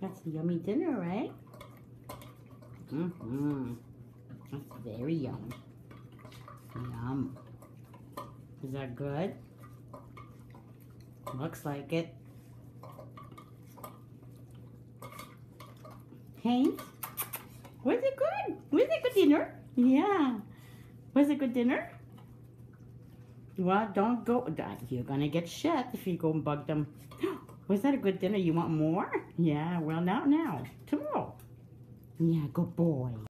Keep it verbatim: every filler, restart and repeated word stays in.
That's a yummy dinner, right? Mm-hmm. That's very yum. Yum. Is that good? Looks like it. Haynes? Was it good? Was it good dinner? Yeah. Was it good dinner? Well, don't go. You're gonna get shit if you go and bug them. Was that a good dinner? You want more? Yeah, well, not now. Tomorrow. Yeah, good boy.